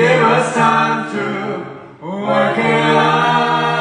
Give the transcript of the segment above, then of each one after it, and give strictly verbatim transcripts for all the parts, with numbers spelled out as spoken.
give us time to work it out.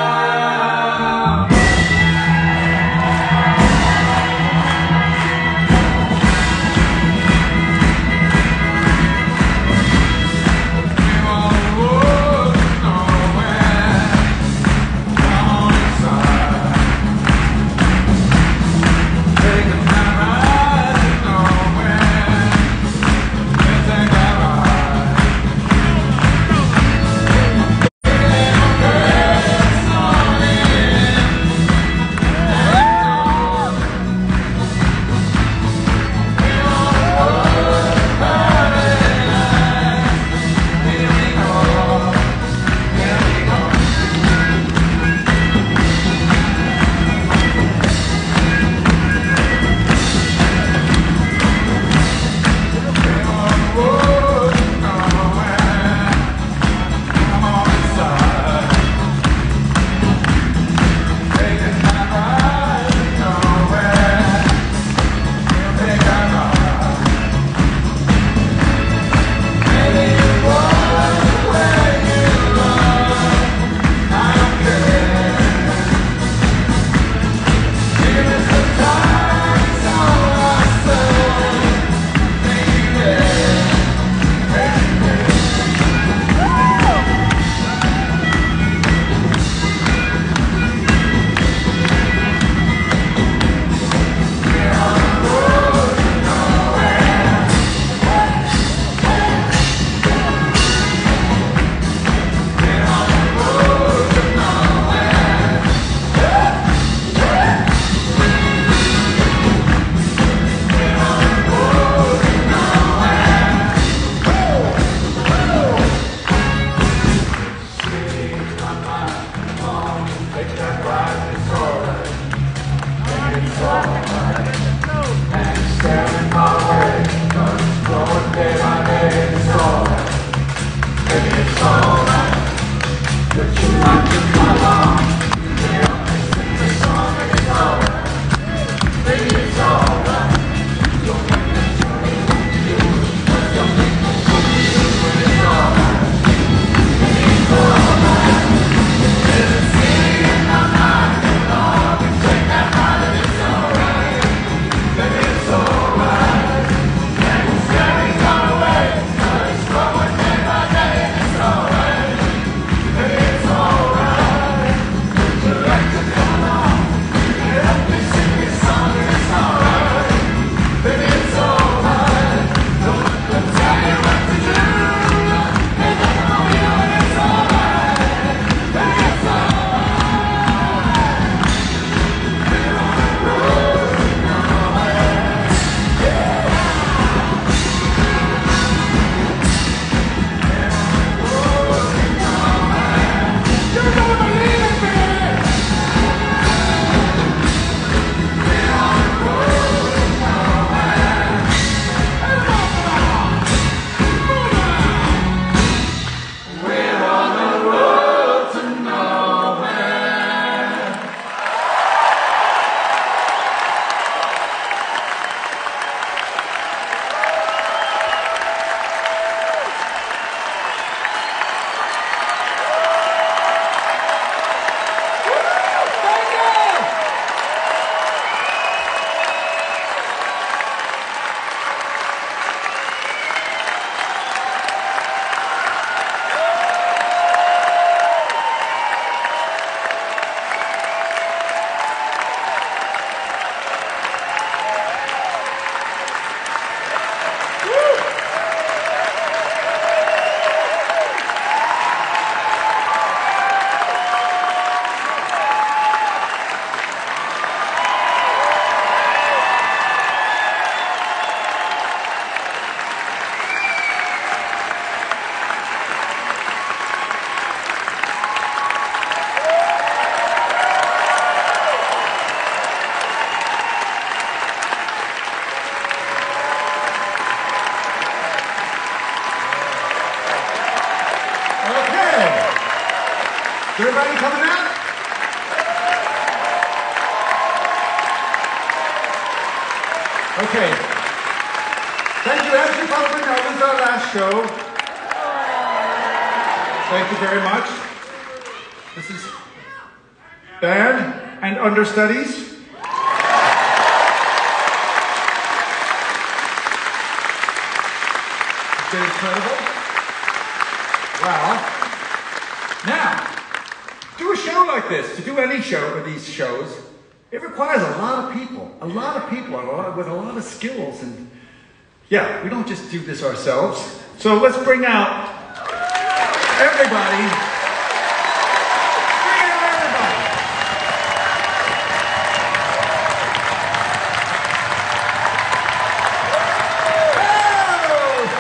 Everybody coming out? Okay. Thank you. As you probably know, this is our last show. Thank you very much. This is band and understudies. It's been incredible. Well, now, do a show like this, to do any show of these shows, it requires a lot of people, a lot of people and a lot, with a lot of skills. And yeah, we don't just do this ourselves. So let's bring out everybody. Bring out everybody. Oh!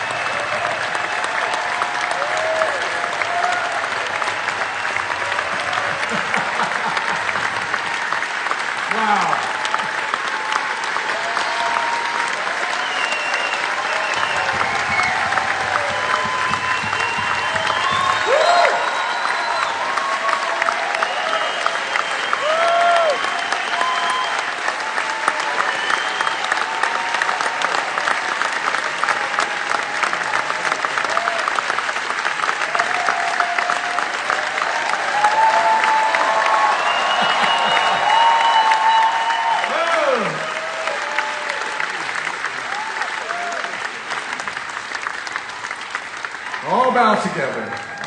Wow. All bow together.